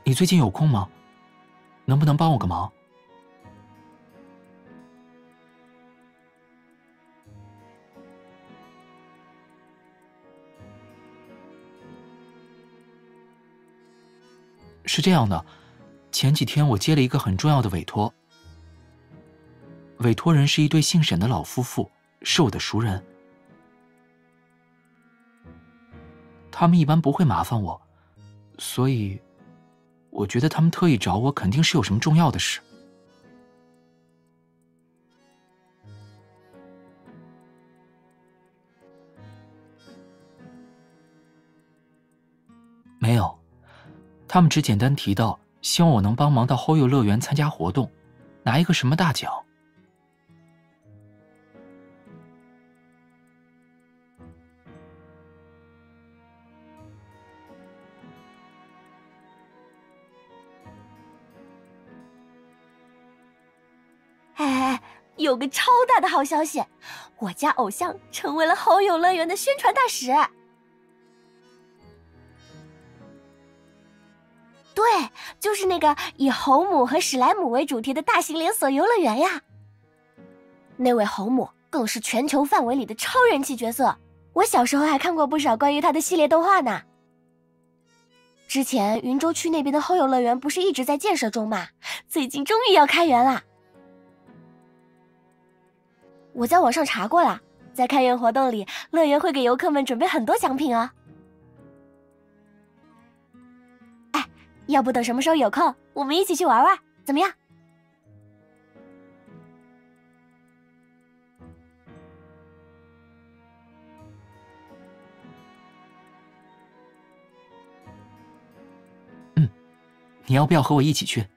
你最近有空吗？能不能帮我个忙？是这样的，前几天我接了一个很重要的委托，委托人是一对姓沈的老夫妇，是我的熟人。他们一般不会麻烦我，所以我觉得他们特意找我，肯定是有什么重要的事。没有，他们只简单提到希望我能帮忙到后右乐园参加活动，拿一个什么大奖。 哎，有个超大的好消息，我家偶像成为了后右乐园的宣传大使。对，就是那个以侯母和史莱姆为主题的大型连锁游乐园呀。那位侯母更是全球范围里的超人气角色，我小时候还看过不少关于她的系列动画呢。之前云州区那边的后右乐园不是一直在建设中吗？最近终于要开园了。我在网上查过了，在开园活动里，乐园会给游客们准备很多奖品哦。哎，要不等什么时候有空，我们一起去玩玩，怎么样？ 你要不要和我一起去？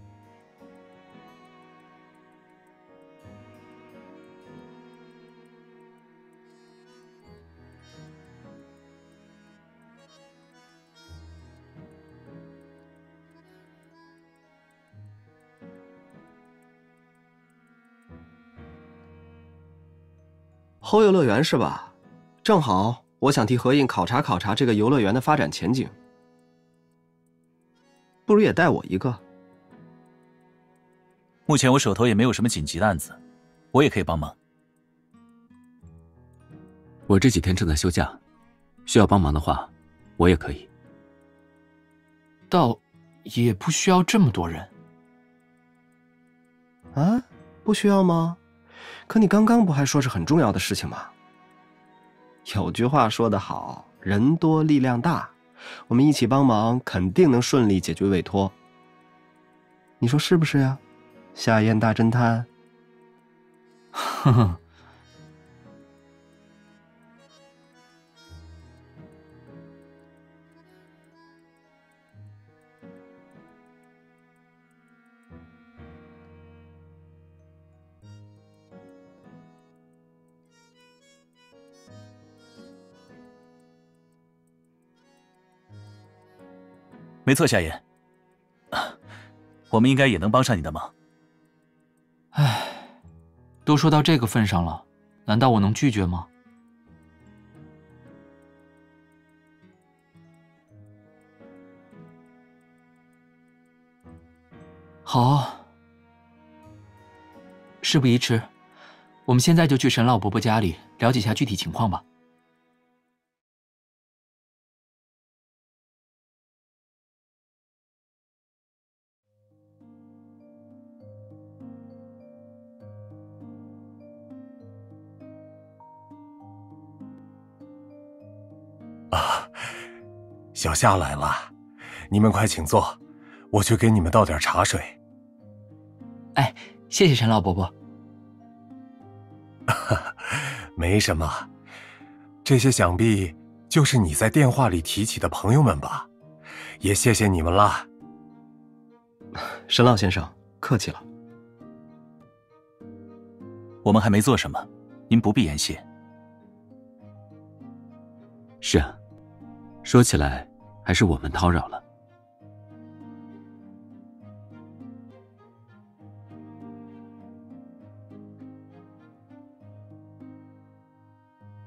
后右乐园是吧？正好，我想替何印考察考察这个游乐园的发展前景。不如也带我一个。 目前我手头也没有什么紧急的案子，我也可以帮忙。 我这几天正在休假，需要帮忙的话，我也可以。 倒也不需要这么多人。 啊，不需要吗？可你刚刚不还说是很重要的事情吗？有句话说得好，人多力量大，我们一起帮忙，肯定能顺利解决委托。你说是不是呀，夏燕大侦探？ 呵呵。 没错，夏言，我们应该也能帮上你的忙。 唉，都说到这个份上了，难道我能拒绝吗？好，事不宜迟，我们现在就去沈老伯伯家里了解下具体情况吧。 啊，小夏来了，你们快请坐，我去给你们倒点茶水。 哎，谢谢沈老伯伯。 没什么，这些想必就是你在电话里提起的朋友们吧，也谢谢你们啦。 沈老先生，客气了。 我们还没做什么，您不必言谢。 是啊，说起来还是我们叨扰了。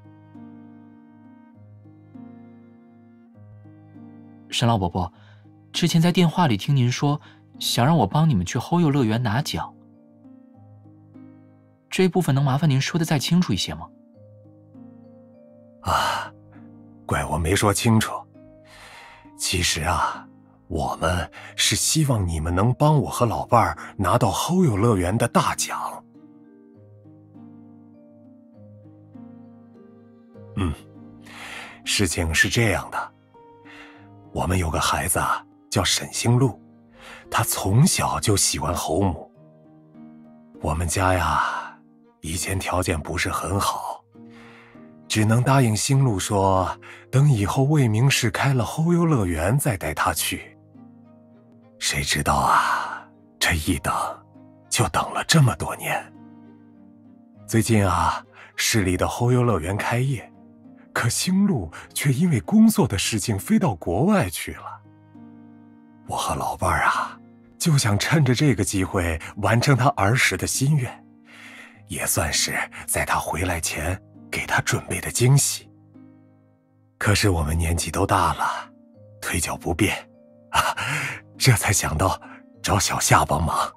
沈老伯伯， 之前在电话里听您说，想让我帮你们去后悠乐园拿奖，这一部分能麻烦您说的再清楚一些吗？ 啊，怪我没说清楚。其实啊，我们是希望你们能帮我和老伴儿拿到后悠乐园的大奖。事情是这样的，我们有个孩子啊，叫沈星路，他从小就喜欢侯母。我们家呀，以前条件不是很好，只能答应星路说，等以后魏明市开了后悠乐园再带他去。谁知道啊，这一等就等了这么多年。最近啊，市里的后悠乐园开业，可星路却因为工作的事情飞到国外去了。我和老伴儿啊，就想趁着这个机会完成他儿时的心愿，也算是在他回来前给他准备的惊喜。可是我们年纪都大了，腿脚不便啊，这才想到找小夏帮忙。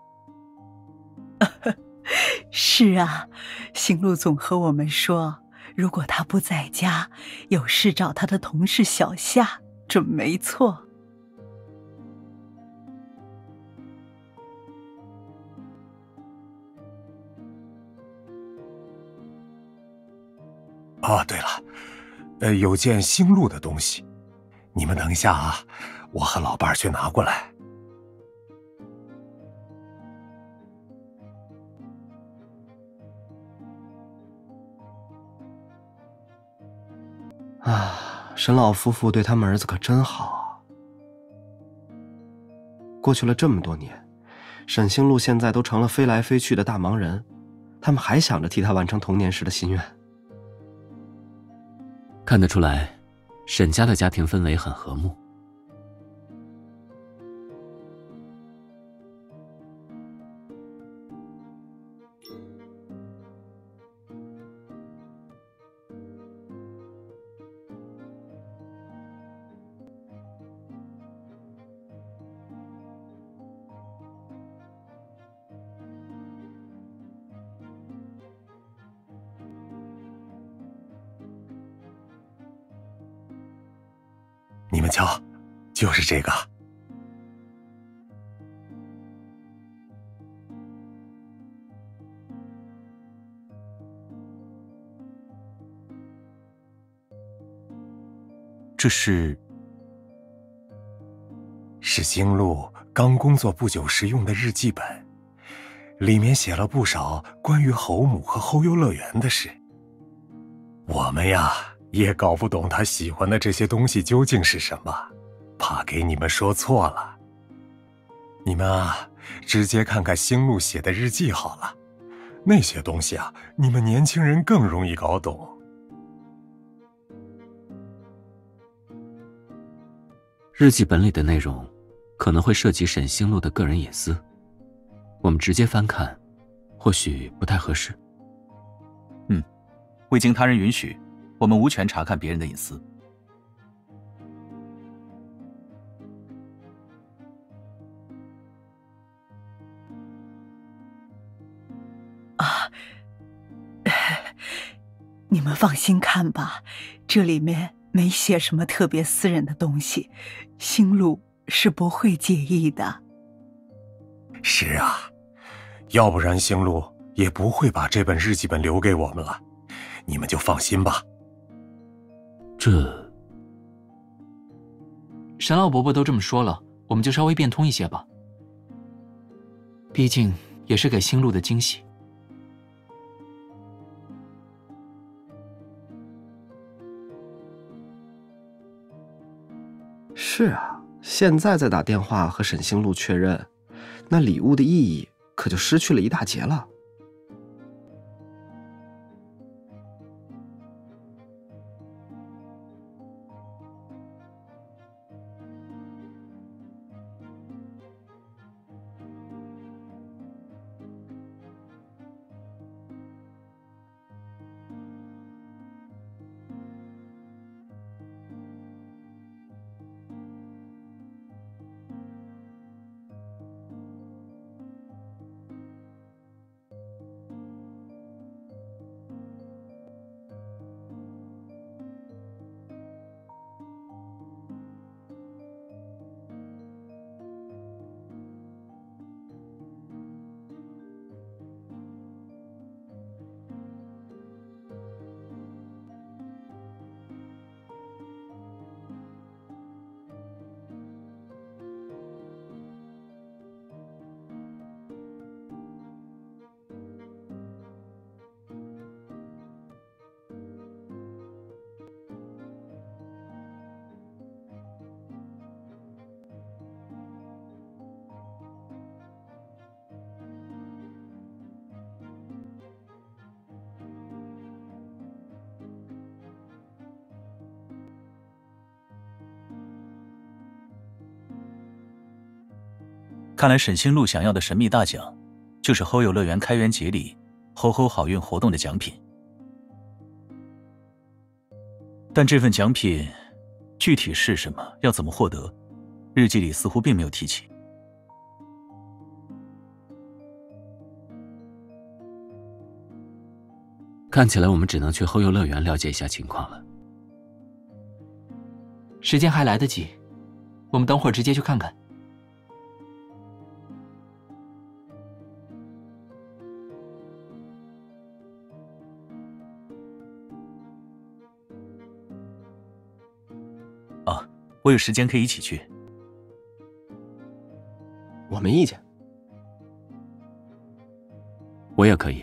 是啊，星路总和我们说，如果他不在家，有事找他的同事小夏，准没错。 哦，对了，有件星路的东西，你们等一下啊，我和老伴儿去拿过来。 啊，沈老夫妇对他们儿子可真好啊。过去了这么多年，沈星路现在都成了飞来飞去的大忙人，他们还想着替他完成童年时的心愿。 看得出来，沈家的家庭氛围很和睦。 你们瞧，就是这个。 这是星路刚工作不久时用的日记本，里面写了不少关于侯母和后悠乐园的事。我们呀，也搞不懂他喜欢的这些东西究竟是什么，怕给你们说错了。你们啊，直接看看星路写的日记好了，那些东西啊，你们年轻人更容易搞懂。 日记本里的内容可能会涉及沈星路的个人隐私，我们直接翻看或许不太合适。 未经他人允许，我们无权查看别人的隐私。 你们放心看吧，这里面没写什么特别私人的东西，星路是不会介意的。 是啊，要不然星路也不会把这本日记本留给我们了，你们就放心吧。 沈老伯伯都这么说了，我们就稍微变通一些吧。毕竟也是给星路的惊喜。 是啊，现在再打电话和沈星路确认，那礼物的意义可就失去了一大截了。 看来沈星路想要的神秘大奖，就是齁游乐园开园节里齁齁好运活动的奖品。但这份奖品具体是什么，要怎么获得，日记里似乎并没有提起。 看起来我们只能去齁游乐园了解一下情况了。 时间还来得及，我们等会儿直接去看看。 啊，我有时间可以一起去。 我没意见。 我也可以。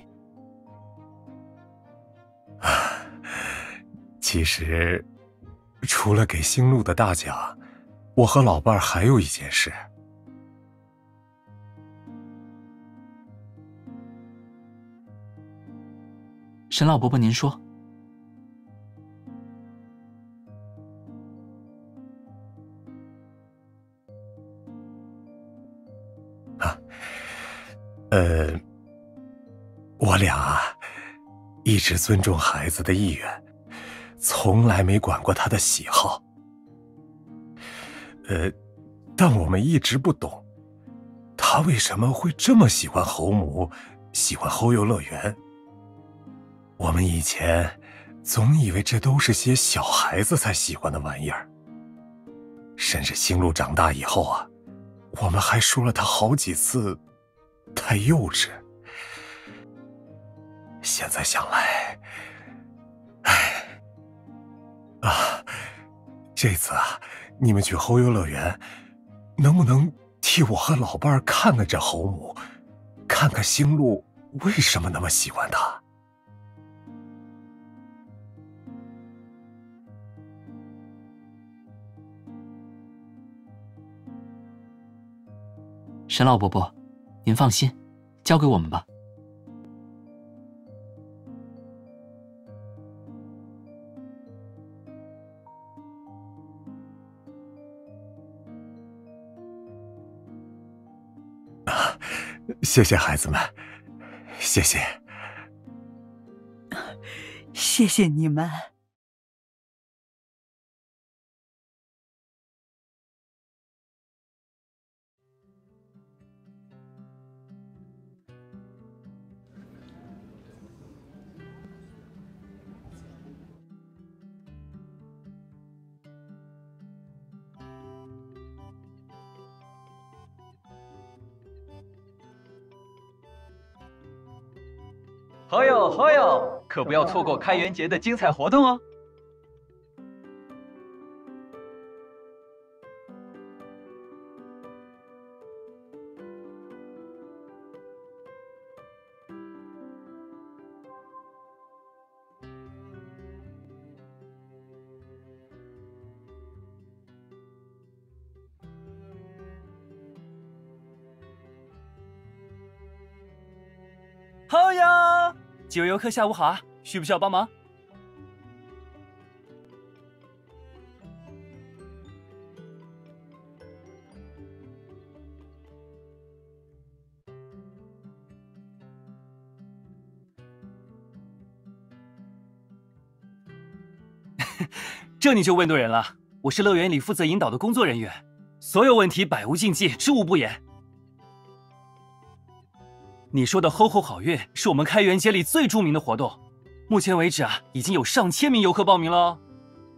其实，除了给星路的大奖，我和老伴儿还有一件事。 沈老伯伯，您说。 我俩一直尊重孩子的意愿，从来没管过他的喜好。但我们一直不懂，他为什么会这么喜欢侯母，喜欢齁游乐园。我们以前总以为这都是些小孩子才喜欢的玩意儿，甚至星路长大以后啊，我们还说了他好几次太幼稚。现在想来，这次啊，你们去齁游乐园，能不能替我和老伴儿看看这侯母，看看星路为什么那么喜欢他？ 沈老伯伯，您放心，交给我们吧。 谢谢孩子们，谢谢。 谢谢你们。 好哟好哟，可不要错过开园节的精彩活动哦！ 好呀！几位游客下午好啊，需不需要帮忙？这你就问对人了，我是乐园里负责引导的工作人员，所有问题百无禁忌，知无不言。你说的齁齁好运是我们开园节里最著名的活动，目前为止啊，已经有上千名游客报名了哦。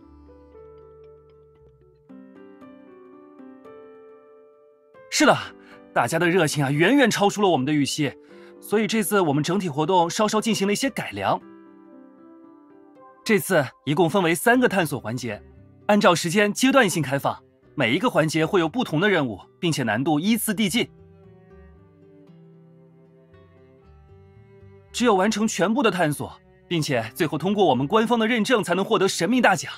是的，大家的热情啊，远远超出了我们的预期，所以这次我们整体活动稍稍进行了一些改良。这次一共分为3个探索环节，按照时间阶段性开放，每一个环节会有不同的任务，并且难度依次递进。只有完成全部的探索，并且最后通过我们官方的认证，才能获得神秘大奖。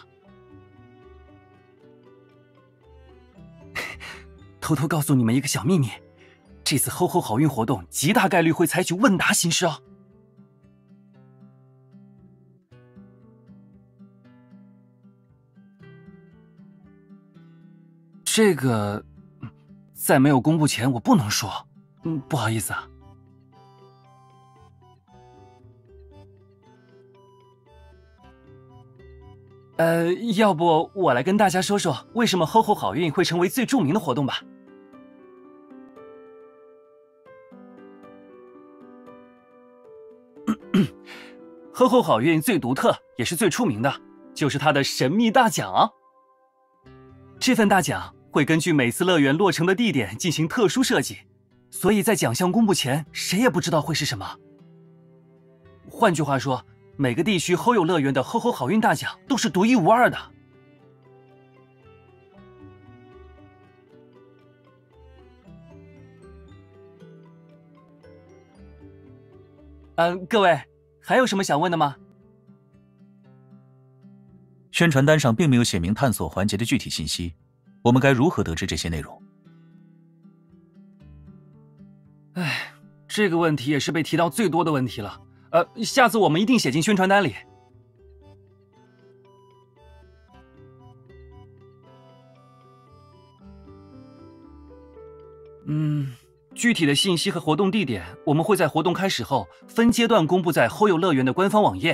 偷偷告诉你们一个小秘密，这次齁齁好运活动极大概率会采取问答形式哦。这个， 在没有公布前，我不能说。不好意思啊。要不我来跟大家说说，为什么吼吼好运会成为最著名的活动吧。吼吼好运最独特也是最出名的，就是它的神秘大奖。这份大奖会根据每次乐园落成的地点进行特殊设计，所以在奖项公布前，谁也不知道会是什么。换句话说，每个地区吼友乐园的吼吼好运大奖都是独一无二的。各位，还有什么想问的吗？ 宣传单上并没有写明探索环节的具体信息，我们该如何得知这些内容？ 这个问题也是被提到最多的问题了。下次我们一定写进宣传单里。具体的信息和活动地点，我们会在活动开始后分阶段公布在吼友乐园的官方网页。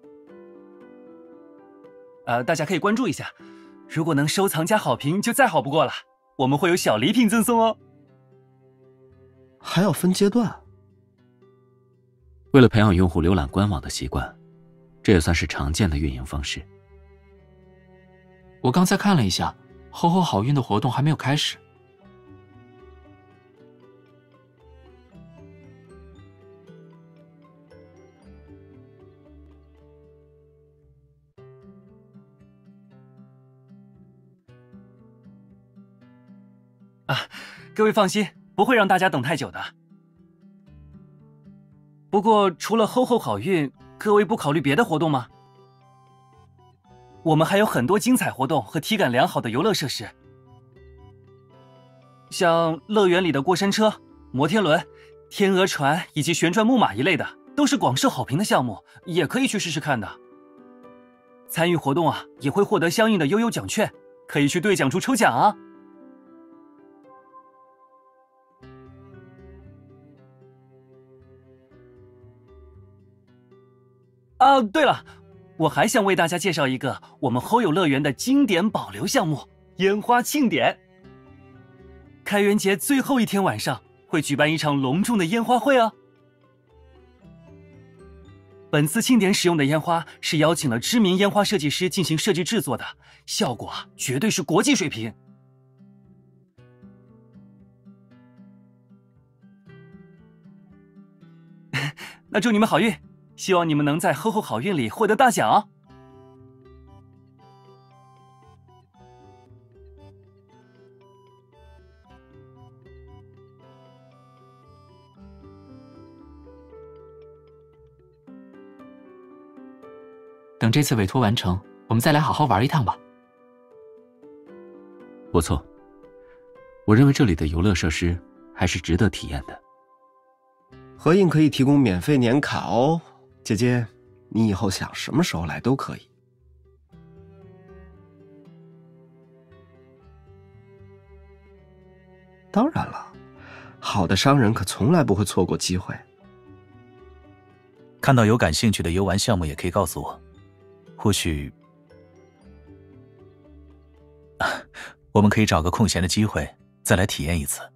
大家可以关注一下，如果能收藏加好评就再好不过了，我们会有小礼品赠送哦。 还要分阶段？ 为了培养用户浏览官网的习惯，这也算是常见的运营方式。 我刚才看了一下，吼吼好运的活动还没有开始。 各位放心，不会让大家等太久的。不过除了吼吼好运，各位不考虑别的活动吗？我们还有很多精彩活动和体感良好的游乐设施，像乐园里的过山车、摩天轮、天鹅船以及旋转木马一类的，都是广受好评的项目，也可以去试试看的。参与活动也会获得相应的悠悠奖券，可以去兑奖处抽奖啊。对了，我还想为大家介绍一个我们吼友乐园的经典保留项目——烟花庆典。开园节最后一天晚上会举办一场隆重的烟花会哦。本次庆典使用的烟花是邀请了知名烟花设计师进行设计制作的，效果绝对是国际水平。那祝你们好运！希望你们能在吼吼好运里获得大奖哦。 等这次委托完成，我们再来好好玩一趟吧。 不错，我认为这里的游乐设施还是值得体验的。 合影可以提供免费年卡哦。姐姐，你以后想什么时候来都可以。当然了，好的商人可从来不会错过机会。 看到有感兴趣的游玩项目也可以告诉我，或许我们可以找个空闲的机会再来体验一次。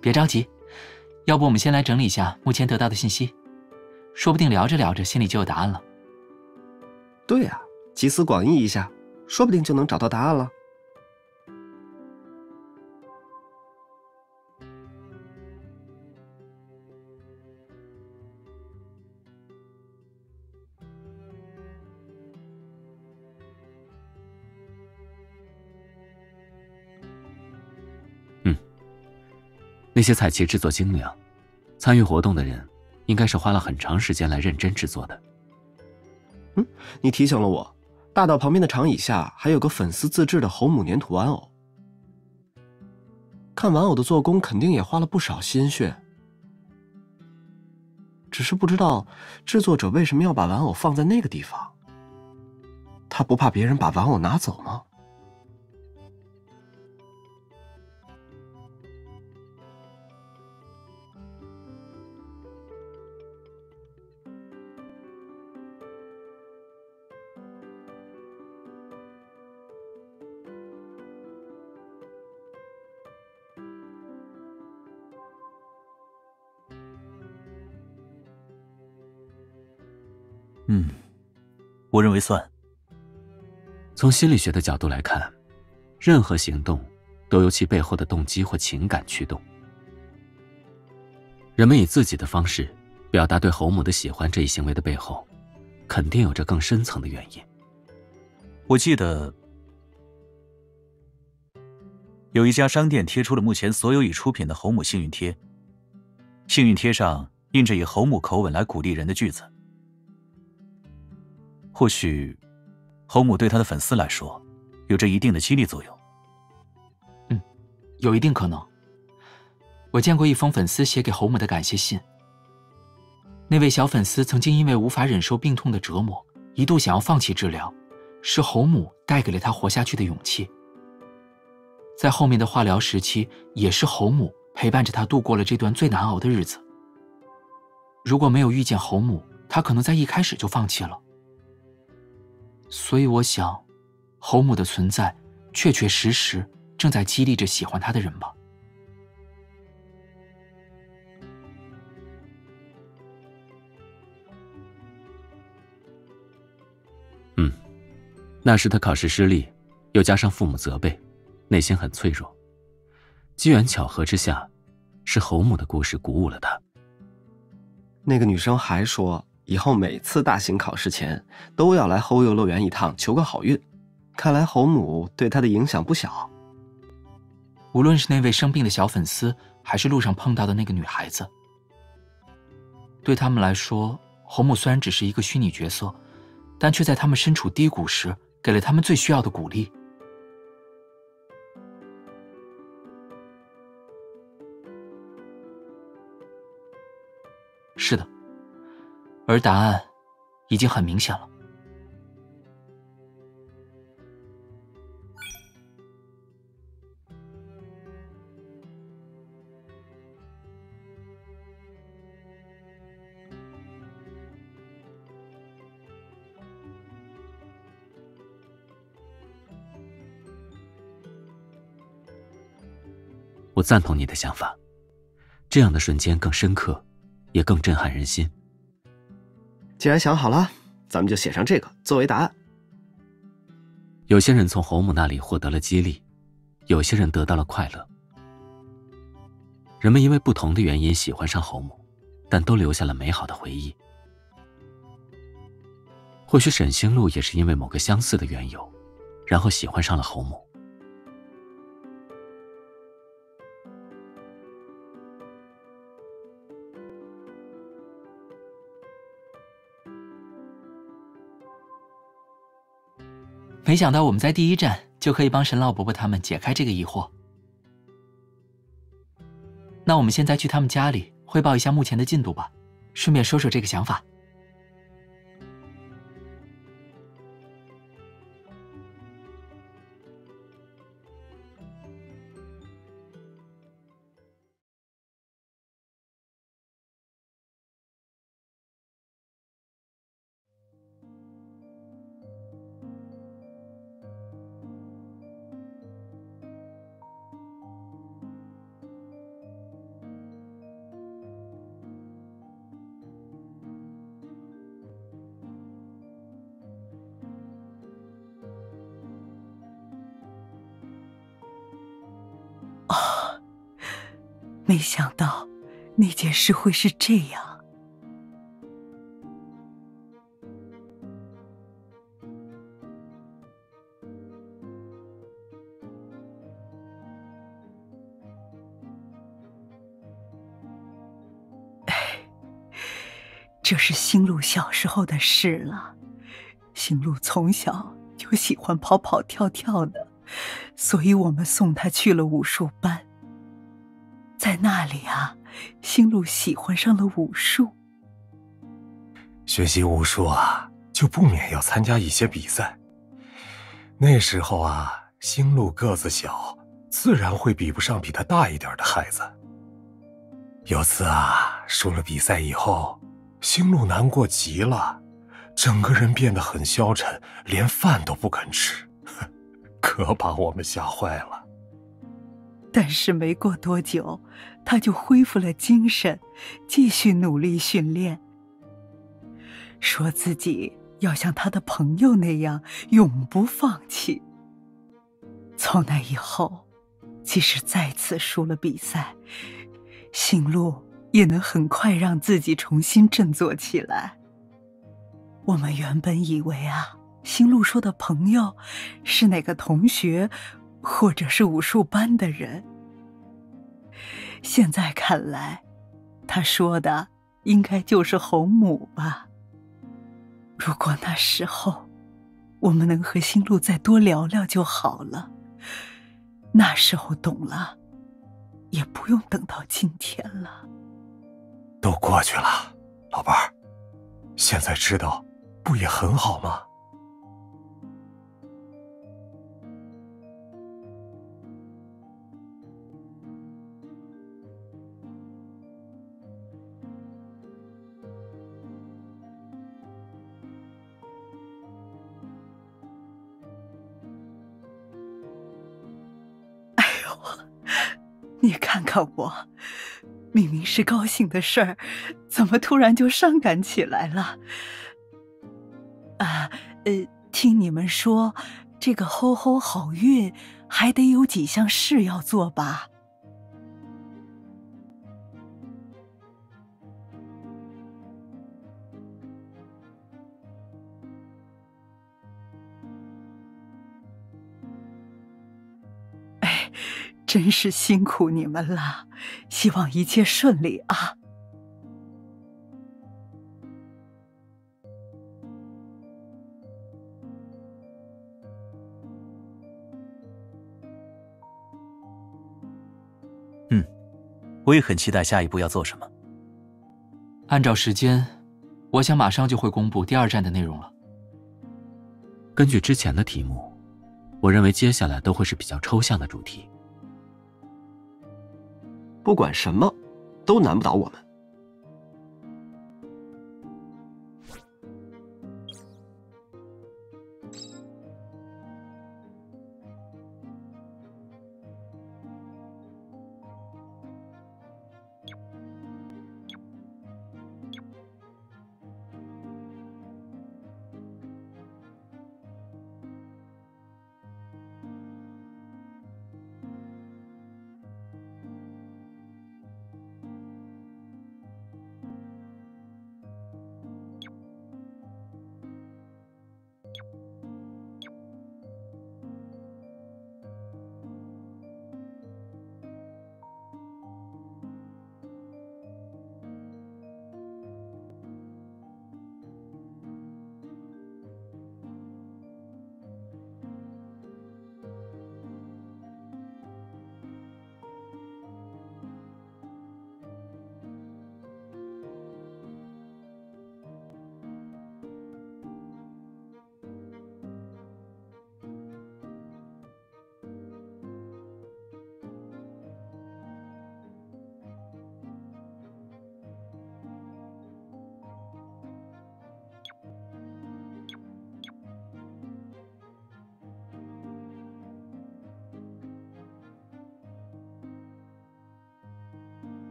别着急，要不我们先来整理一下目前得到的信息，说不定聊着聊着心里就有答案了。 对呀，集思广益一下，说不定就能找到答案了。 那些彩旗制作精良，参与活动的人应该是花了很长时间来认真制作的。 你提醒了我，大道旁边的长椅下还有个粉丝自制的侯母粘土玩偶。看玩偶的做工，肯定也花了不少心血。只是不知道制作者为什么要把玩偶放在那个地方？他不怕别人把玩偶拿走吗？ 我认为算。 从心理学的角度来看，任何行动都由其背后的动机或情感驱动。人们以自己的方式表达对侯母的喜欢，这一行为的背后，肯定有着更深层的原因。 我记得有一家商店贴出了目前所有已出品的侯母幸运贴，幸运贴上印着以侯母口吻来鼓励人的句子。或许侯母对他的粉丝来说有着一定的激励作用。 有一定可能。我见过一封粉丝写给侯母的感谢信，那位小粉丝曾经因为无法忍受病痛的折磨，一度想要放弃治疗，是侯母带给了他活下去的勇气。在后面的化疗时期，也是侯母陪伴着他度过了这段最难熬的日子。如果没有遇见侯母，他可能在一开始就放弃了。所以我想，侯母的存在确确实实正在激励着喜欢他的人吧。 那时他考试失利，又加上父母责备，内心很脆弱。机缘巧合之下，是侯母的故事鼓舞了他。 那个女生还说，以后每次大型考试前都要来侯游乐园一趟，求个好运。看来侯母对她的影响不小。 无论是那位生病的小粉丝，还是路上碰到的那个女孩子，对他们来说，侯母虽然只是一个虚拟角色，但却在他们身处低谷时给了他们最需要的鼓励。是的，而答案已经很明显了。 我赞同你的想法，这样的瞬间更深刻，也更震撼人心。 既然想好了，咱们就写上这个作为答案。 有些人从侯母那里获得了激励，有些人得到了快乐。人们因为不同的原因喜欢上侯母，但都留下了美好的回忆。或许沈星路也是因为某个相似的缘由，然后喜欢上了侯母。 没想到我们在第一站就可以帮沈老伯伯他们解开这个疑惑。那我们现在去他们家里汇报一下目前的进度吧，顺便说说这个想法。 没想到那件事会是这样。这是星露小时候的事了。星露从小就喜欢跑跑跳跳的，所以我们送她去了武术班。在那里啊，星露喜欢上了武术。 学习武术啊，就不免要参加一些比赛。那时候啊，星露个子小，自然会比不上比她大一点的孩子。有次啊，输了比赛以后，星露难过极了，整个人变得很消沉，连饭都不肯吃，可把我们吓坏了。 但是没过多久，他就恢复了精神，继续努力训练，说自己要像他的朋友那样永不放弃。从那以后，即使再次输了比赛，星露也能很快让自己重新振作起来。我们原本以为啊，星露说的朋友是哪个同学或者是武术班的人，现在看来，他说的应该就是侯母吧。如果那时候我们能和星露再多聊聊就好了，那时候懂了，也不用等到今天了。 都过去了，老伴儿，现在知道不也很好吗？ 你看看我，明明是高兴的事儿，怎么突然就伤感起来了？听你们说，这个吼吼好运还得有几项事要做吧？真是辛苦你们了，希望一切顺利啊！ 我也很期待下一步要做什么。 按照时间，我想马上就会公布第2站的内容了。 根据之前的题目，我认为接下来都会是比较抽象的主题。 不管什么，都难不倒我们。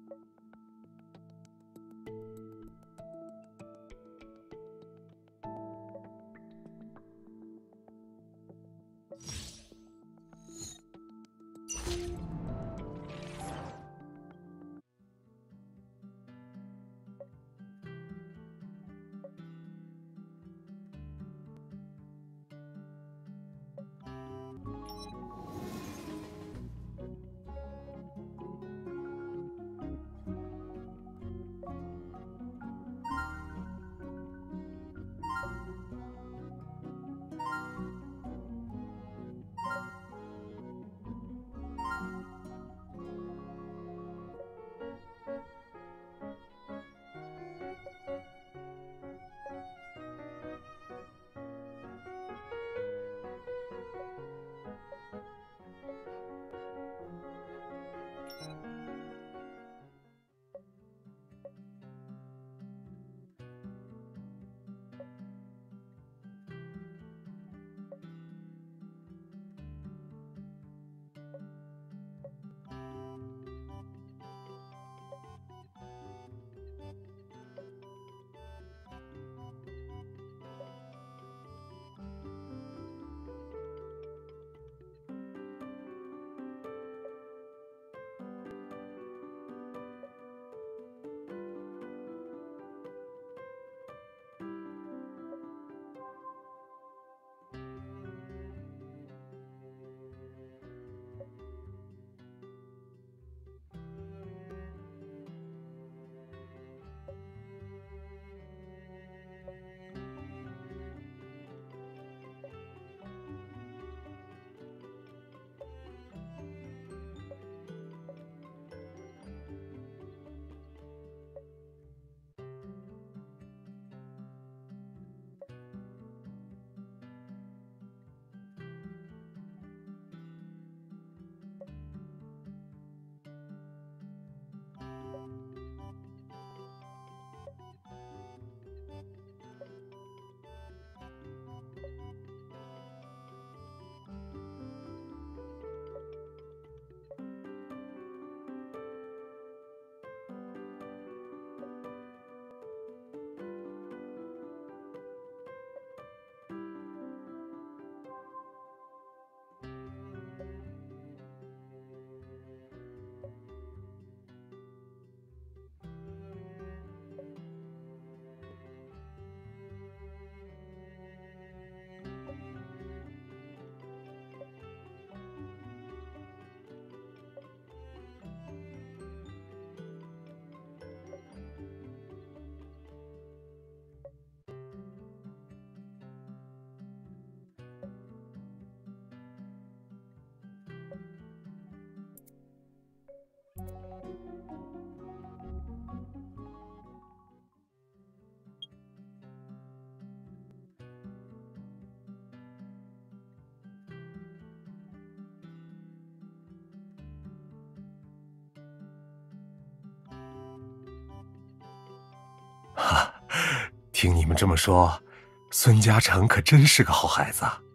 哈，听你们这么说，孙嘉诚可真是个好孩子啊。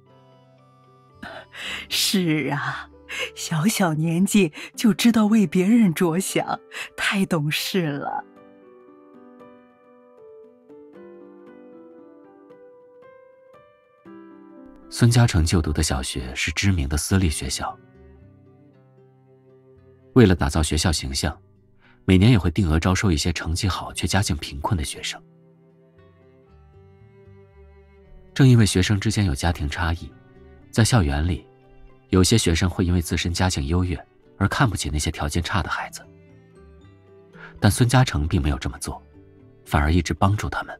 是啊，小小年纪就知道为别人着想，太懂事了。 孙嘉诚就读的小学是知名的私立学校，为了打造学校形象，每年也会定额招收一些成绩好却家境贫困的学生。正因为学生之间有家庭差异，在校园里，有些学生会因为自身家境优越而看不起那些条件差的孩子。但孙嘉诚并没有这么做，反而一直帮助他们。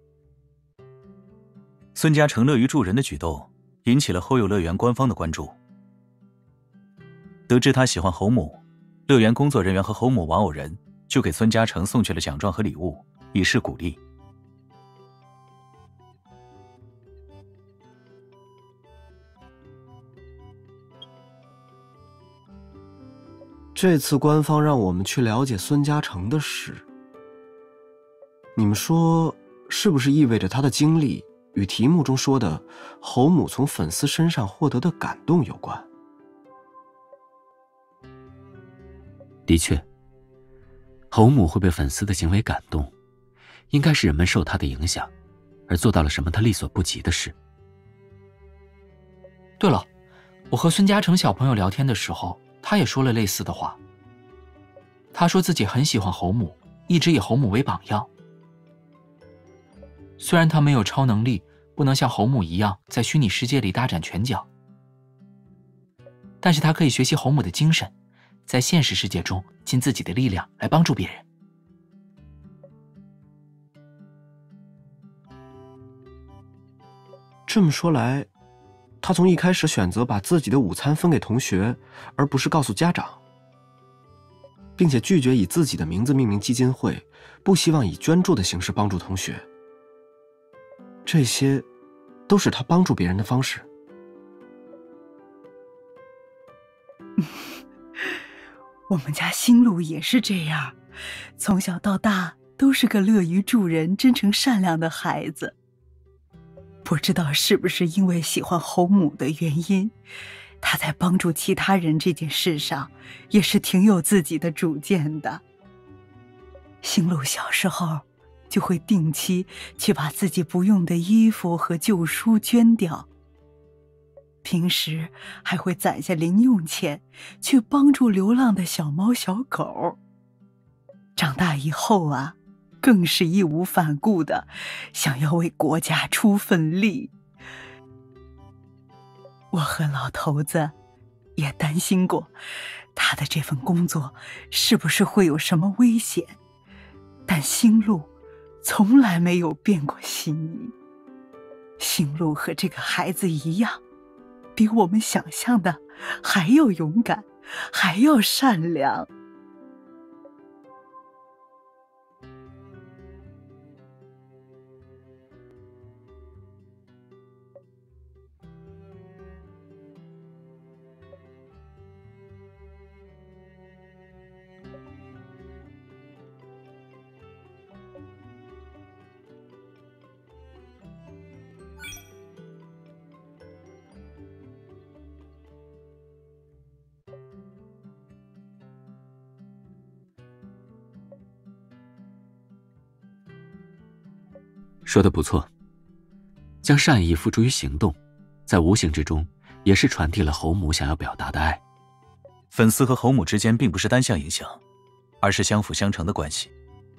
孙嘉诚乐于助人的举动引起了后友乐园官方的关注。得知他喜欢侯母，乐园工作人员和侯母王偶人就给孙嘉诚送去了奖状和礼物，以示鼓励。 这次官方让我们去了解孙嘉诚的事，你们说是不是意味着他的经历与题目中说的侯母从粉丝身上获得的感动有关？ 的确， 侯母会被粉丝的行为感动，应该是人们受他的影响，而做到了什么他力所不及的事。 对了，我和孙嘉诚小朋友聊天的时候，他也说了类似的话。他说自己很喜欢侯母，一直以侯母为榜样。虽然他没有超能力，不能像侯母一样在虚拟世界里大展拳脚，但是他可以学习侯母的精神，在现实世界中尽自己的力量来帮助别人。 这么说来，他从一开始选择把自己的午餐分给同学，而不是告诉家长，并且拒绝以自己的名字命名基金会，不希望以捐助的形式帮助同学。这些都是他帮助别人的方式。 我们家星路也是这样，从小到大都是个乐于助人、真诚善良的孩子。不知道是不是因为喜欢侯母的原因，他在帮助其他人这件事上也是挺有自己的主见的。星路小时候就会定期去把自己不用的衣服和旧书捐掉，平时还会攒下零用钱去帮助流浪的小猫小狗。长大以后啊，更是义无反顾的想要为国家出份力。我和老头子也担心过他的这份工作是不是会有什么危险，但星路从来没有变过心意。星路和这个孩子一样，比我们想象的还要勇敢，还要善良。 说得不错，将善意付诸于行动，在无形之中也是传递了侯母想要表达的爱。 粉丝和侯母之间并不是单向影响，而是相辅相成的关系。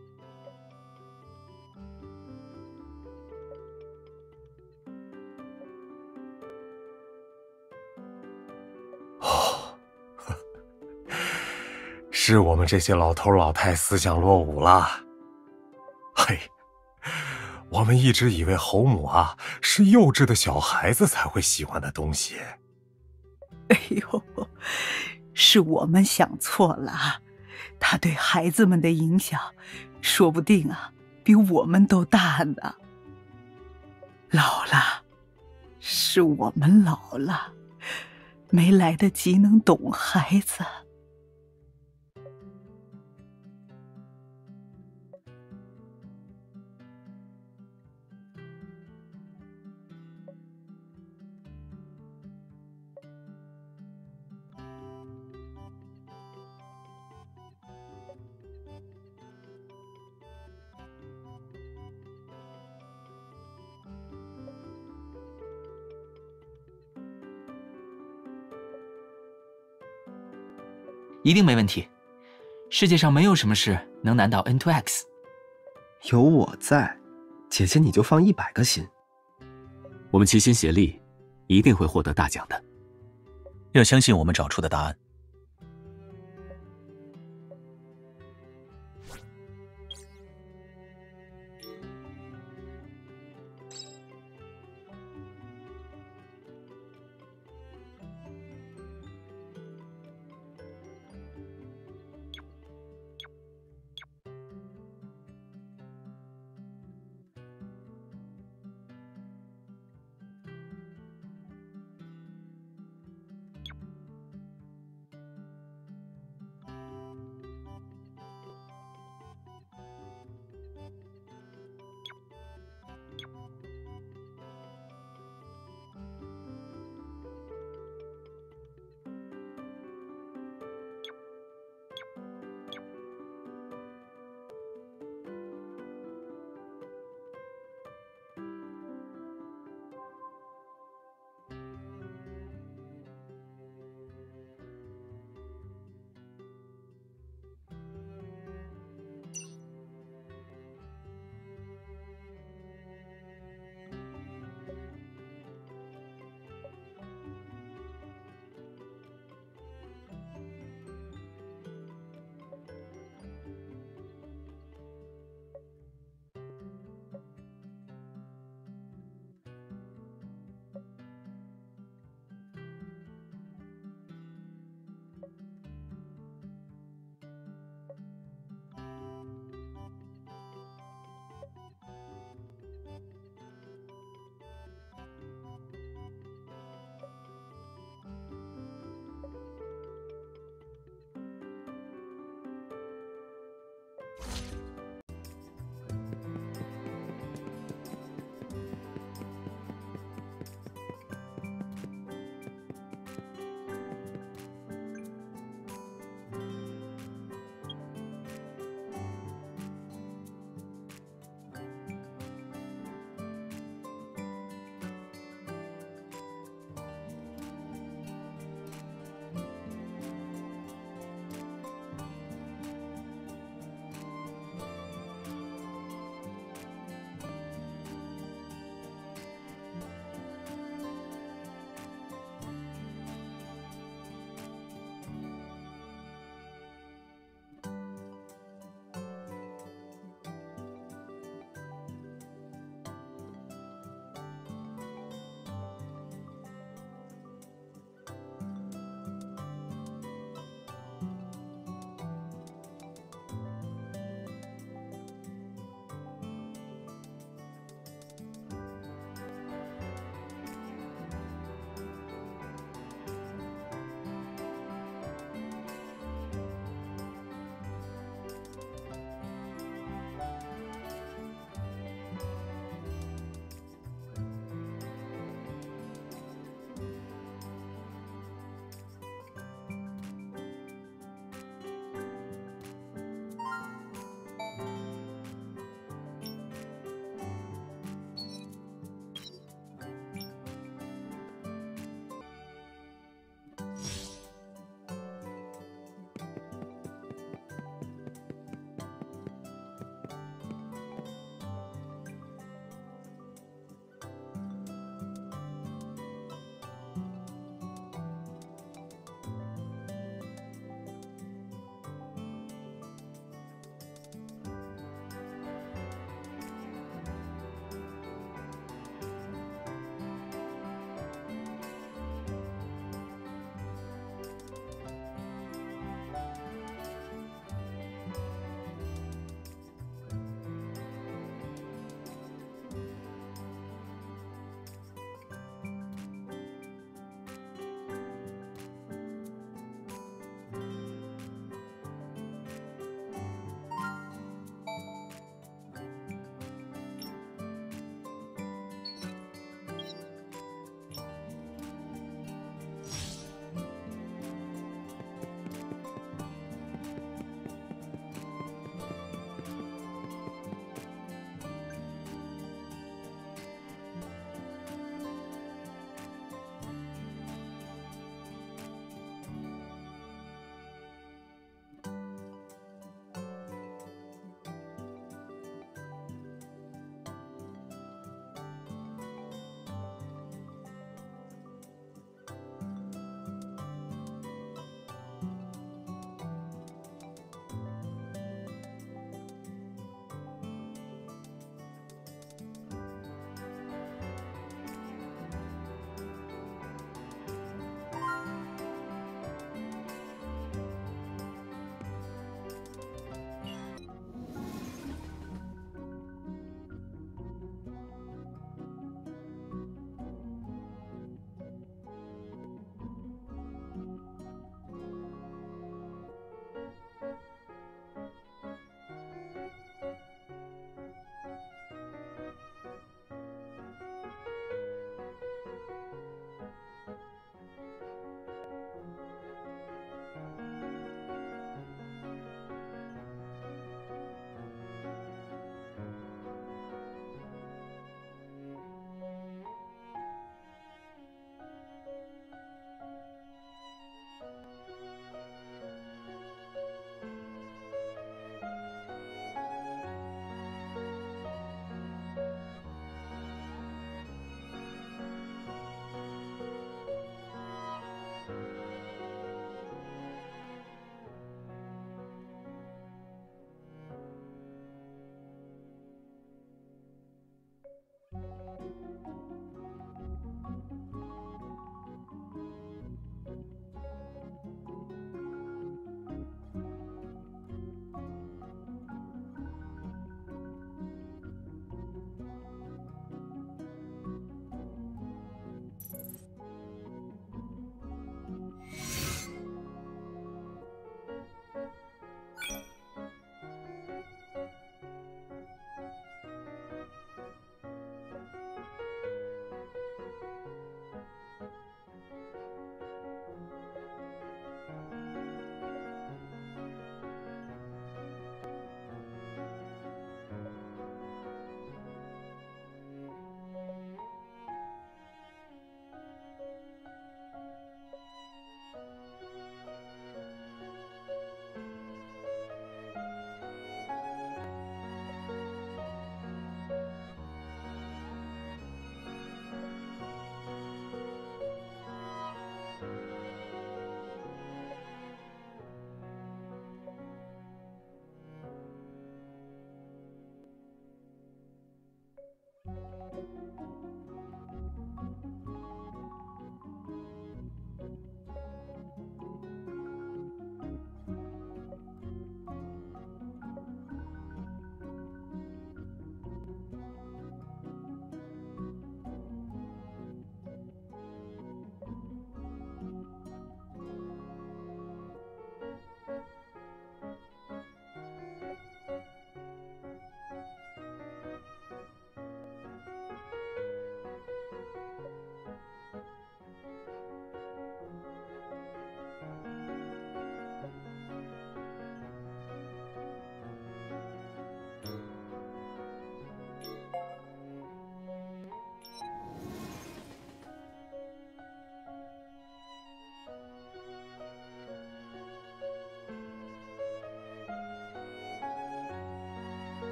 是我们这些老头老太思想落伍了。嘿，我们一直以为侯母啊是幼稚的小孩子才会喜欢的东西。 哎呦，是我们想错了，他对孩子们的影响说不定啊比我们都大呢。老了，是我们老了，没来得及能懂孩子。 一定没问题。世界上没有什么事能难倒 N2X。 有我在，姐姐你就放100个心。 我们齐心协力，一定会获得大奖的。 要相信我们找出的答案。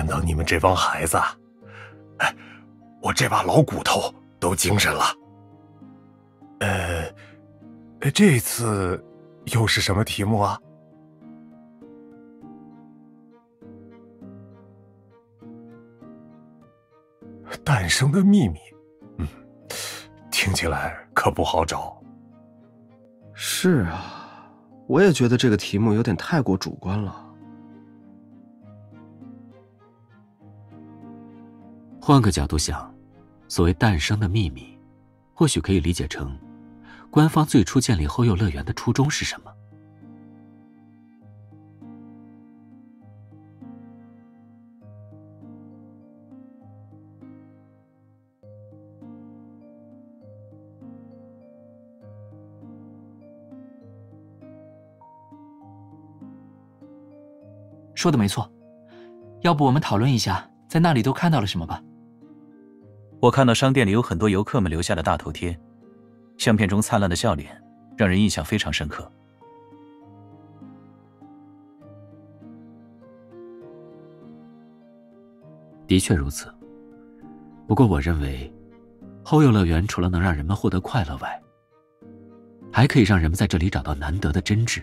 到你们这帮孩子，哎，我这把老骨头都精神了。这次又是什么题目啊？诞生的秘密，听起来可不好找。 是啊，我也觉得这个题目有点太过主观了。 换个角度想，所谓诞生的秘密，或许可以理解成，官方最初建立后幼乐园的初衷是什么？ 说的没错，要不我们讨论一下，在那里都看到了什么吧？ 我看到商店里有很多游客们留下的大头贴，相片中灿烂的笑脸，让人印象非常深刻。 的确如此。不过我认为，后幼乐园除了能让人们获得快乐外，还可以让人们在这里找到难得的真挚。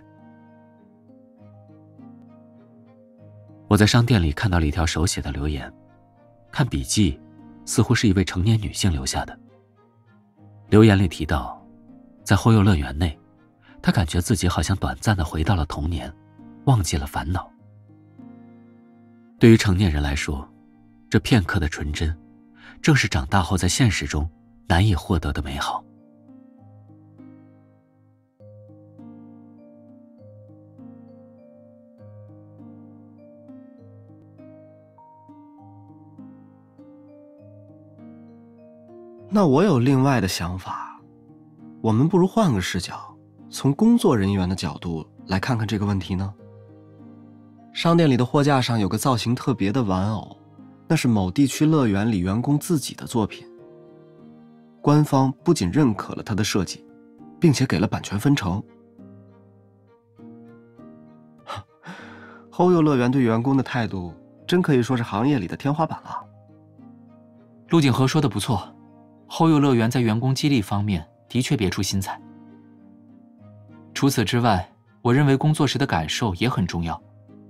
我在商店里看到了一条手写的留言，看笔记，似乎是一位成年女性留下的。留言里提到，在后幼乐园内，她感觉自己好像短暂地回到了童年，忘记了烦恼。对于成年人来说，这片刻的纯真，正是长大后在现实中难以获得的美好。 那我有另外的想法，我们不如换个视角，从工作人员的角度来看看这个问题呢。商店里的货架上有个造型特别的玩偶，那是某地区乐园里员工自己的作品。官方不仅认可了他的设计，并且给了版权分成。后幼乐园对员工的态度，真可以说是行业里的天花板了。 陆景和说的不错，后幼乐园在员工激励方面的确别出心裁。除此之外，我认为工作时的感受也很重要。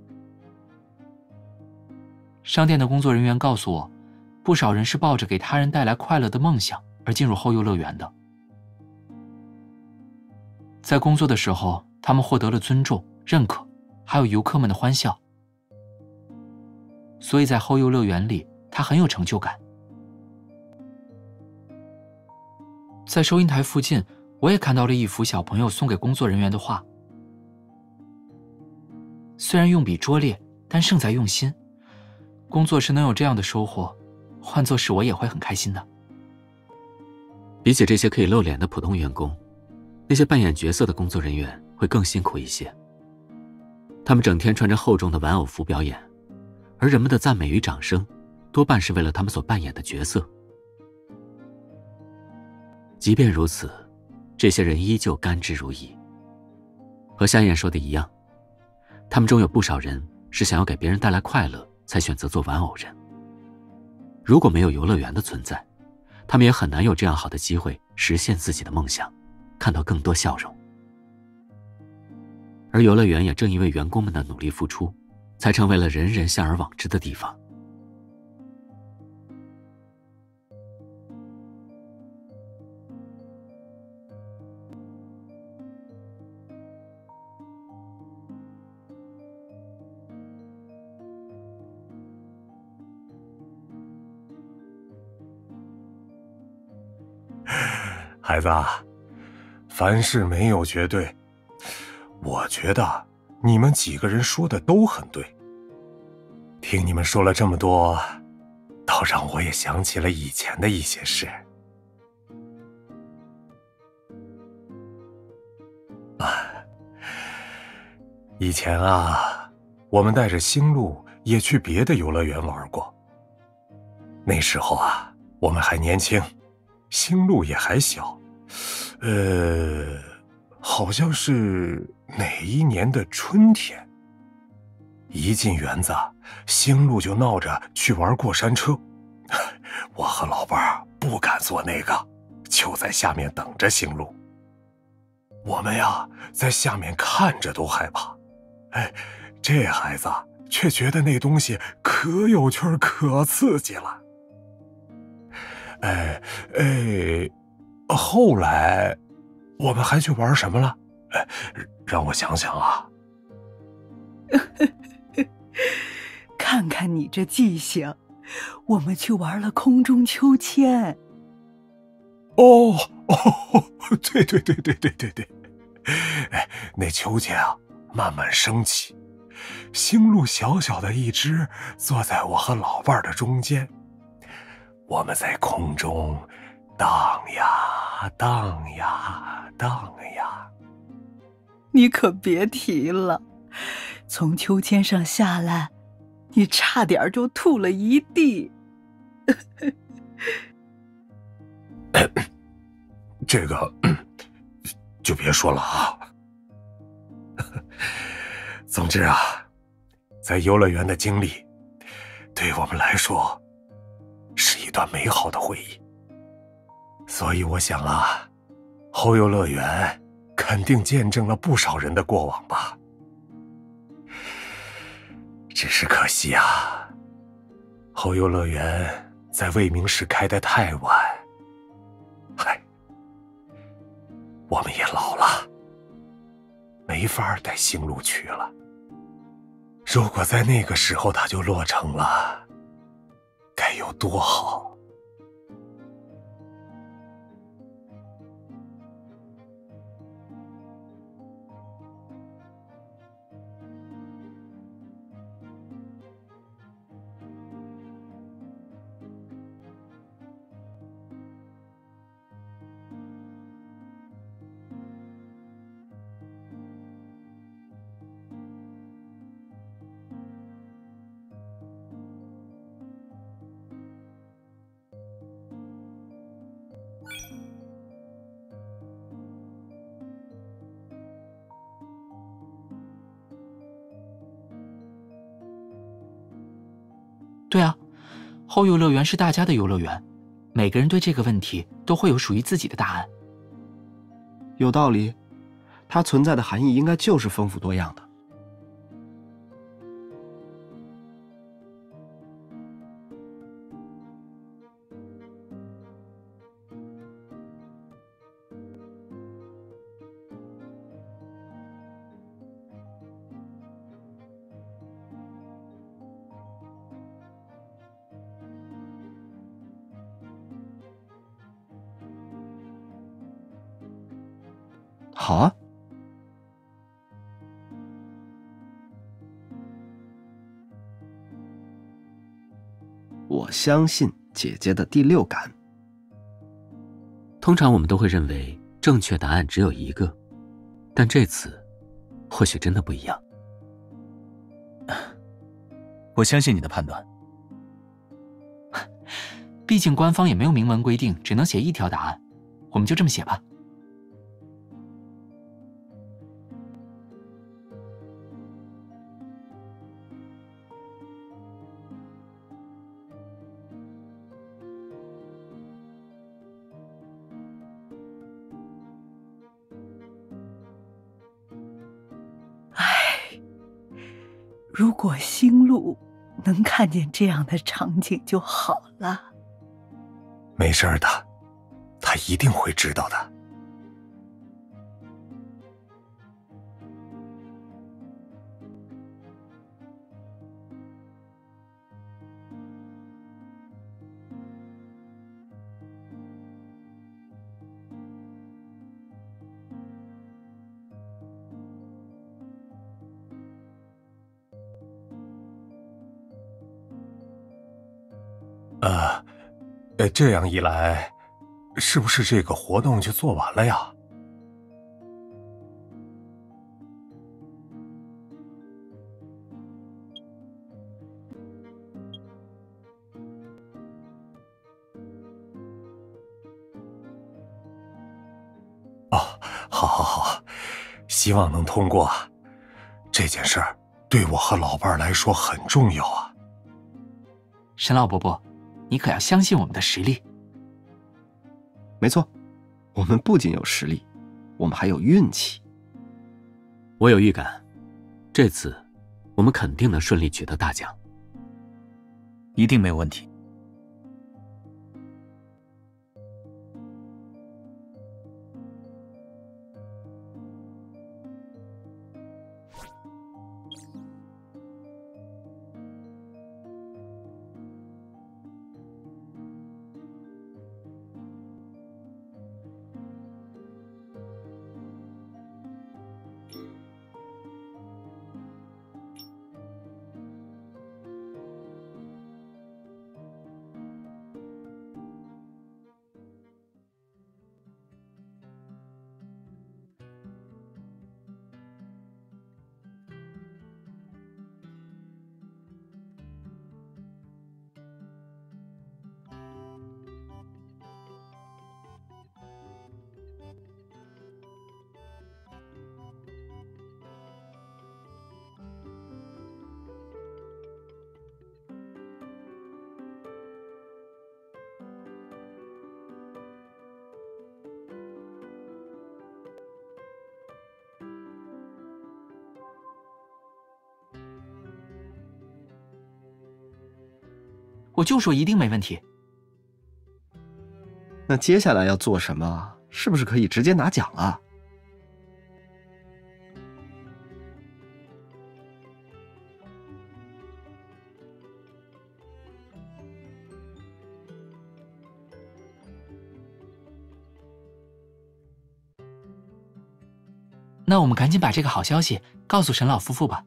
商店的工作人员告诉我，不少人是抱着给他人带来快乐的梦想而进入后幼乐园的。在工作的时候，他们获得了尊重、认可，还有游客们的欢笑。所以在后幼乐园里，他很有成就感。在收银台附近，我也看到了一幅小朋友送给工作人员的画。虽然用笔拙劣，但胜在用心。工作时能有这样的收获，换作是我也会很开心的。 比起这些可以露脸的普通员工，那些扮演角色的工作人员会更辛苦一些。他们整天穿着厚重的玩偶服表演，而人们的赞美与掌声多半是为了他们所扮演的角色。即便如此，这些人依旧甘之如饴。和夏燕说的一样，他们中有不少人是想要给别人带来快乐才选择做玩偶人。如果没有游乐园的存在，他们也很难有这样好的机会实现自己的梦想，看到更多笑容。而游乐园也正因为员工们的努力付出，才成为了人人向而往之的地方。 孩子啊，凡事没有绝对。我觉得你们几个人说的都很对。听你们说了这么多，倒让我也想起了以前的一些事。以前啊，我们带着星露也去别的游乐园玩过。那时候啊，我们还年轻，星露也还小。好像是哪一年的春天。一进园子， 星路就闹着去玩过山车，我和老伴儿不敢坐那个，就在下面等着星路。我们呀，在下面看着都害怕。这孩子却觉得那东西可有趣可刺激了。后来我们还去玩什么了？让我想想啊。 看看你这记性，我们去玩了空中秋千。 对，那秋千啊，慢慢升起，星路小小的一只，坐在我和老伴儿的中间，我们在空中荡呀荡呀荡呀。 你可别提了，从秋千上下来，你差点就吐了一地。 这个就别说了啊。总之啊，在游乐园的经历对我们来说是一段美好的回忆，所以我想啊，后游乐园肯定见证了不少人的过往吧。只是可惜啊，后游乐园在魏明市开得太晚，我们也老了，没法带星路去了。如果在那个时候它就落成了，该有多好。 对啊，后游乐园是大家的游乐园，每个人对这个问题都会有属于自己的答案。 有道理，它存在的含义应该就是丰富多样的。好啊，我相信姐姐的第六感。 通常我们都会认为正确答案只有一个，但这次或许真的不一样。 我相信你的判断。 毕竟官方也没有明文规定只能写一条答案，我们就这么写吧。 如果星路能看见这样的场景就好了。 没事的，他一定会知道的。这样一来，是不是这个活动就做完了呀？哦，好，希望能通过。这件事儿对我和老伴儿来说很重要啊。 沈老伯伯，你可要相信我们的实力。 没错，我们不仅有实力，我们还有运气。 我有预感，这次我们肯定能顺利取得大奖。 一定没有问题。 我就说一定没问题。 那接下来要做什么？是不是可以直接拿奖了？ 那我们赶紧把这个好消息告诉沈老夫妇吧。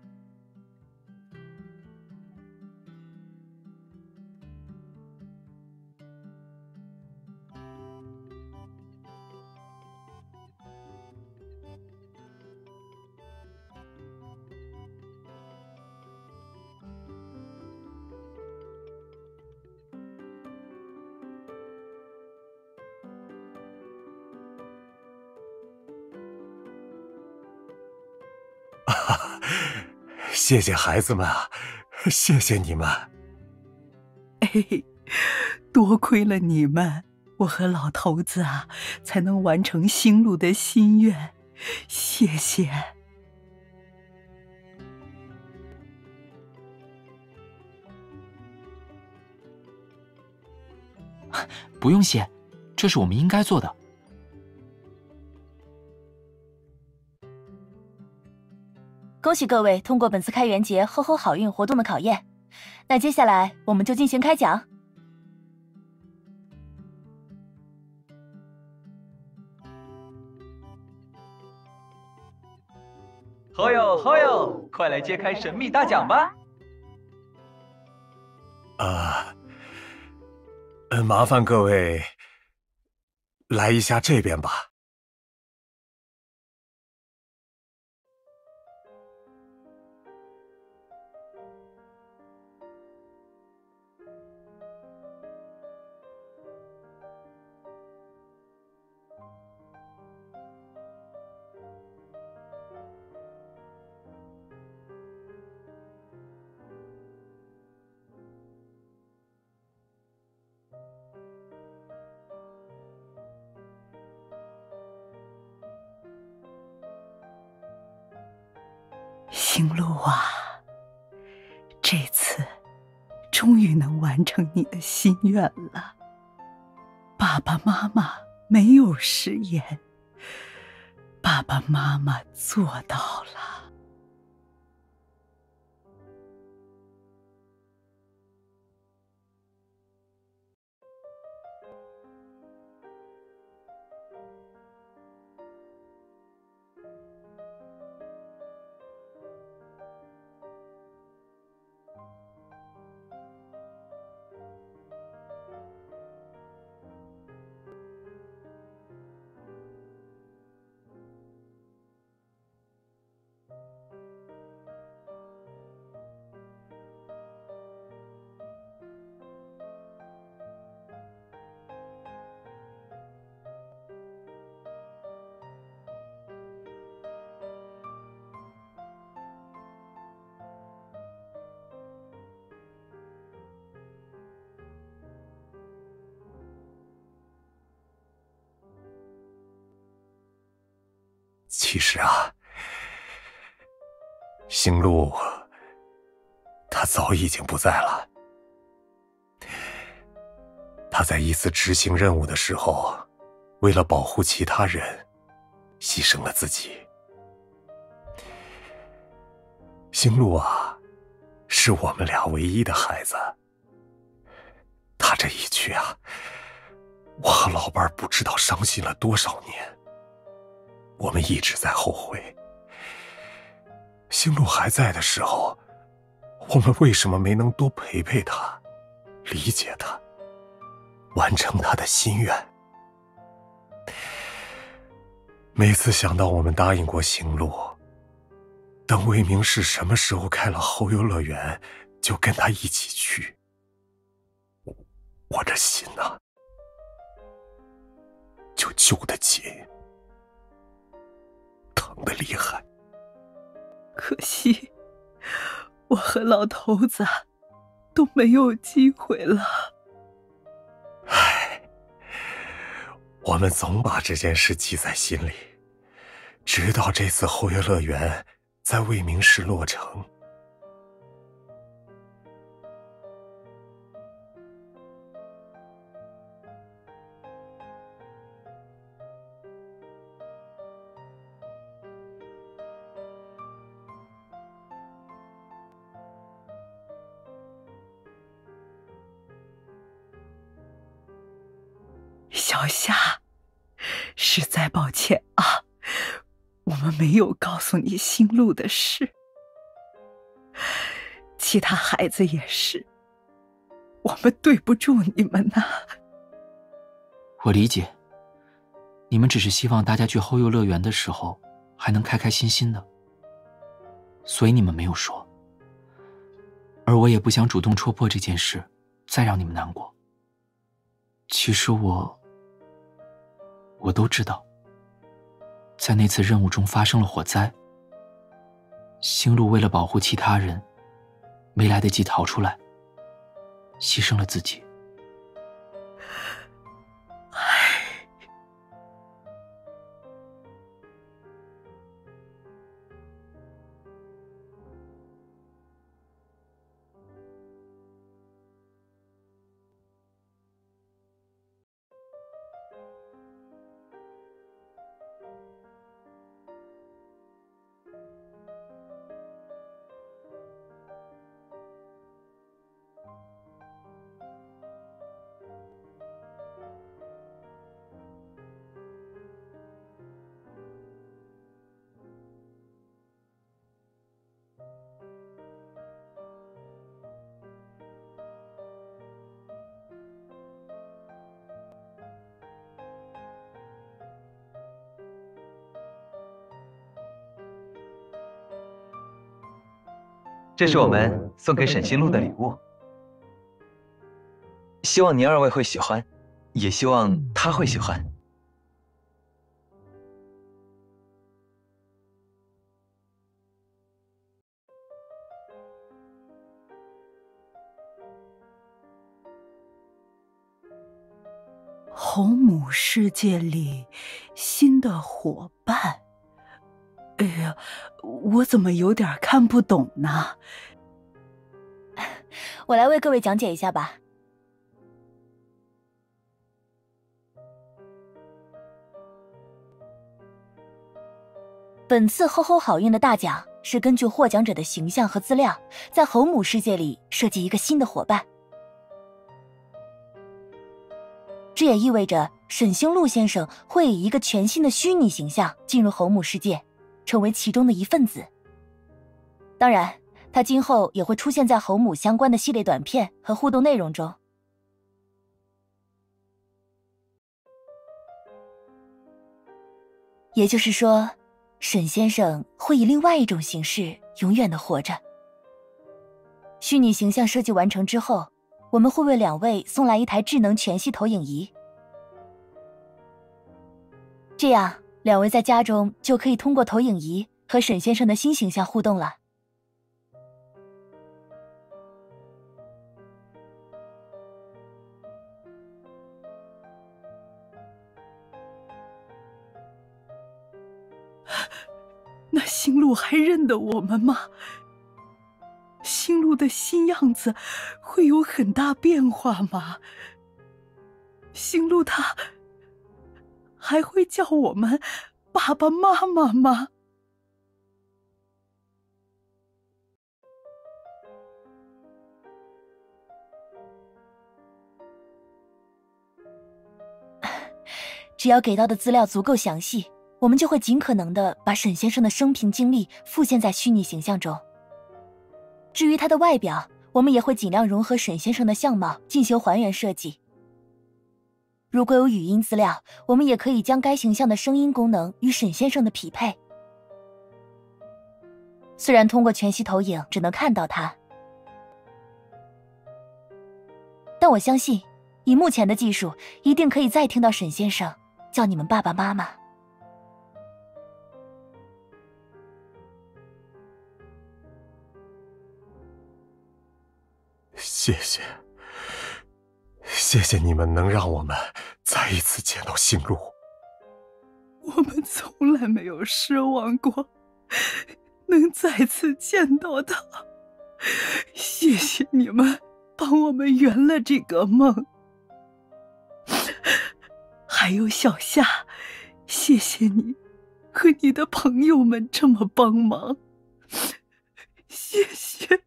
谢谢孩子们啊，谢谢你们。 哎，多亏了你们，我和老头子啊，才能完成星路的心愿。谢谢。 不用谢，这是我们应该做的。 恭喜各位通过本次开元节吼吼好运活动的考验，那接下来我们就进行开奖。 好哟好哟，快来揭开神秘大奖吧！ 麻烦各位来一下这边吧。 星路啊，这次终于能完成你的心愿了。爸爸妈妈没有食言，爸爸妈妈做到了。 其实啊，星路他早已经不在了。他在一次执行任务的时候，为了保护其他人，牺牲了自己。星路啊，是我们俩唯一的孩子。他这一去啊，我和老伴不知道伤心了多少年。我们一直在后悔，星路还在的时候，我们为什么没能多陪陪他，理解他，完成他的心愿？每次想到我们答应过星路，等魏明市什么时候开了后游乐园，就跟他一起去，我这心啊，就揪得紧，疼得厉害。 可惜，我和老头子都没有机会了。 唉，我们总把这件事记在心里，直到这次后游乐园在魏明市落成。 小夏，实在抱歉啊，我们没有告诉你星路的事。其他孩子也是，我们对不住你们呐。 我理解，你们只是希望大家去后游乐园的时候还能开开心心的，所以你们没有说。而我也不想主动戳破这件事，再让你们难过。其实我都知道，在那次任务中发生了火灾，星路为了保护其他人，没来得及逃出来，牺牲了自己。 这是我们送给沈星路的礼物，希望您二位会喜欢，也希望他会喜欢。 侯母世界里新的伙伴。哎呀，我怎么有点看不懂呢？ 我来为各位讲解一下吧。本次吼吼好运的大奖是根据获奖者的形象和资料，在侯母世界里设计一个新的伙伴。这也意味着沈星路先生会以一个全新的虚拟形象进入侯母世界，成为其中的一份子。当然，他今后也会出现在侯母相关的系列短片和互动内容中。也就是说，沈先生会以另外一种形式永远的活着。虚拟形象设计完成之后，我们会为两位送来一台智能全息投影仪，这样两位在家中就可以通过投影仪和沈先生的新形象互动了。 那星路还认得我们吗？星路的新样子会有很大变化吗？星路他还会叫我们爸爸妈妈吗？ 只要给到的资料足够详细，我们就会尽可能的把沈先生的生平经历复现在虚拟形象中。至于他的外表，我们也会尽量融合沈先生的相貌进行还原设计。如果有语音资料，我们也可以将该形象的声音功能与沈先生的匹配。虽然通过全息投影只能看到他，但我相信以目前的技术，一定可以再听到沈先生叫你们爸爸妈妈。 谢谢，谢谢你们能让我们再一次见到星路。 我们从来没有失望过，能再次见到他。谢谢你们帮我们圆了这个梦。还有小夏，谢谢你和你的朋友们这么帮忙，谢谢。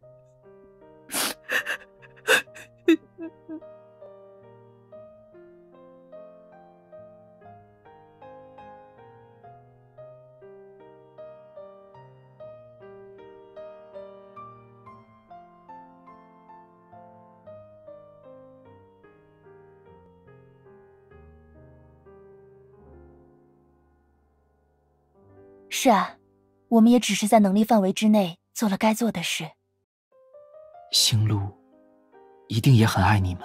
是啊，我们也只是在能力范围之内做了该做的事。 星路一定也很爱你们。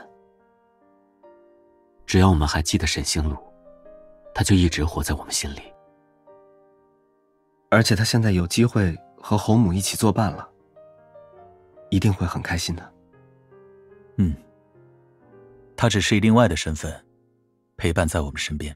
只要我们还记得沈星路，他就一直活在我们心里。 而且他现在有机会和侯母一起作伴了，一定会很开心的。 他只是以另外的身份陪伴在我们身边。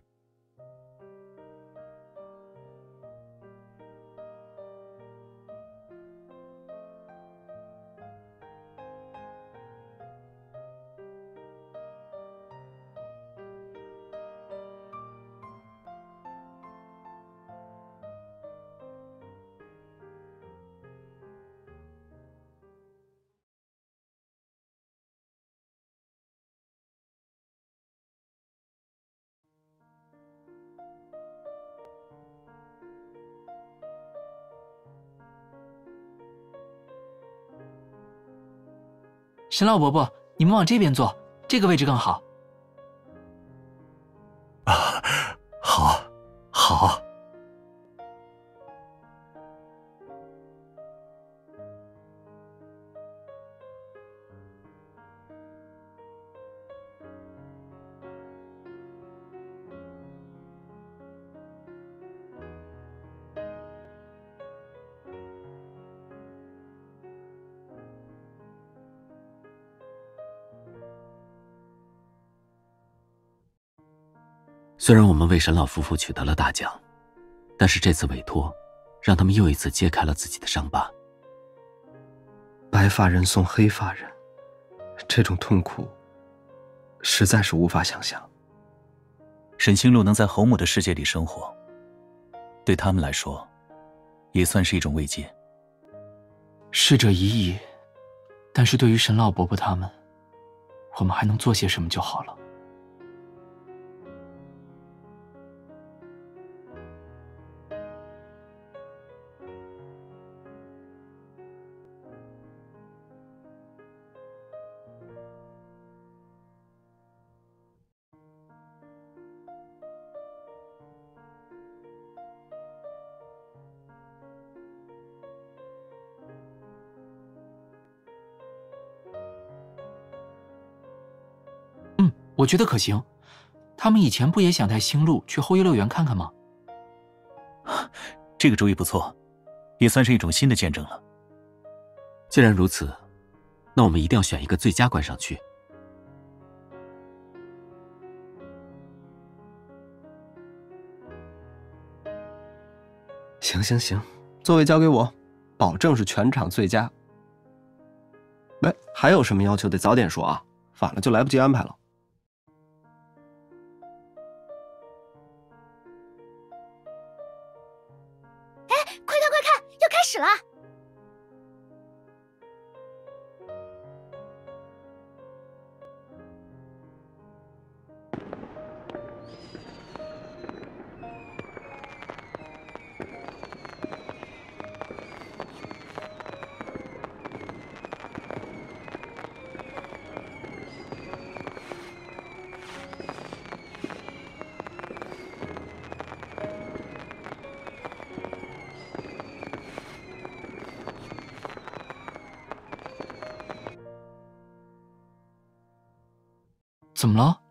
沈老伯伯，你们往这边坐，这个位置更好。 好。 虽然我们为沈老夫妇取得了大奖，但是这次委托让他们又一次揭开了自己的伤疤。 白发人送黑发人，这种痛苦实在是无法想象。 沈星路能在侯母的世界里生活，对他们来说也算是一种慰藉。 逝者已矣，但是对于沈老伯伯他们，我们还能做些什么就好了。我觉得可行，他们以前不也想带星路去后羿乐园看看吗？ 这个主意不错，也算是一种新的见证了。 既然如此，那我们一定要选一个最佳观赏区。 行，座位交给我，保证是全场最佳。喂，还有什么要求得早点说啊，晚了就来不及安排了。 哎，快看，要开始了！ 怎么了？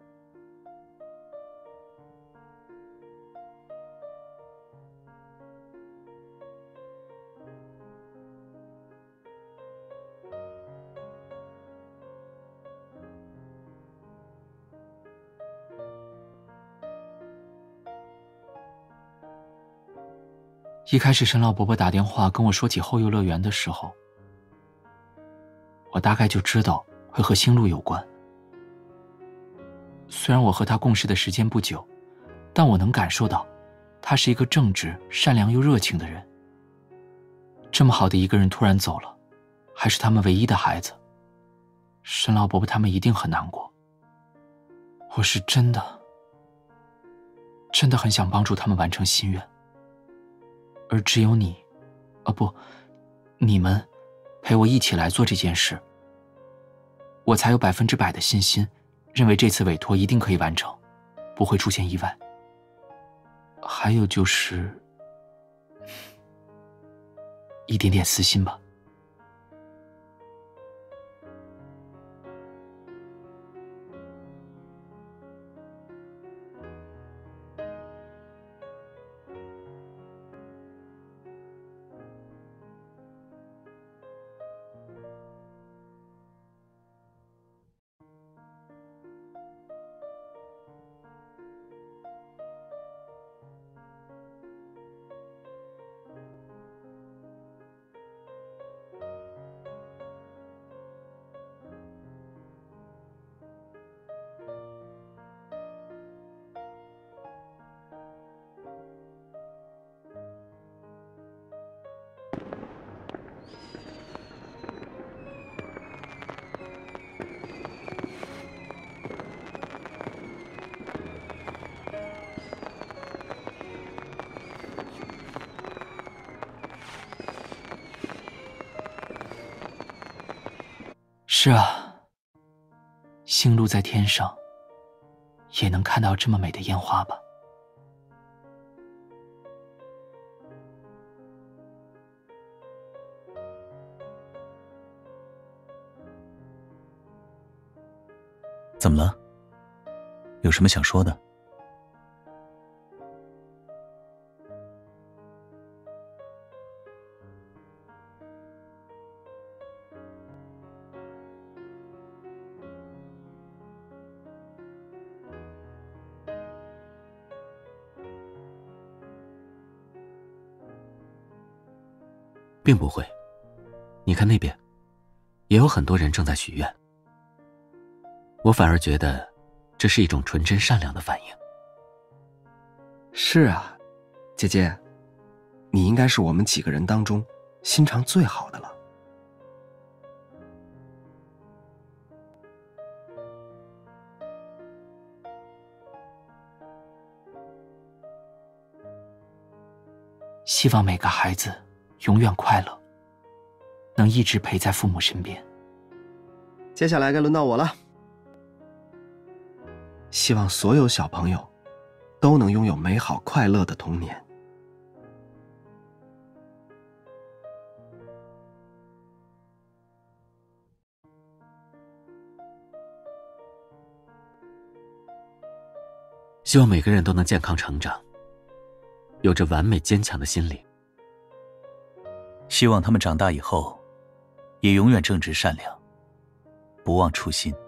一开始沈老伯伯打电话跟我说起后游乐园的时候，我大概就知道会和星路有关。虽然我和他共事的时间不久，但我能感受到他是一个正直、善良又热情的人。这么好的一个人突然走了，还是他们唯一的孩子，沈老伯伯他们一定很难过。我是真的很想帮助他们完成心愿，而只有你，你们陪我一起来做这件事，我才有100%的信心，认为这次委托一定可以完成，不会出现意外。还有就是一点点私心吧。是啊，星路在天上，也能看到这么美的烟花吧。 怎么了？有什么想说的？ 并不会，你看那边，也有很多人正在许愿。我反而觉得，这是一种纯真善良的反应。 是啊，姐姐，你应该是我们几个人当中心肠最好的了。 希望每个孩子永远快乐，能一直陪在父母身边。 接下来该轮到我了。希望所有小朋友都能拥有美好快乐的童年。 希望每个人都能健康成长，有着完美坚强的心灵。 希望他们长大以后，也永远正直善良，不忘初心。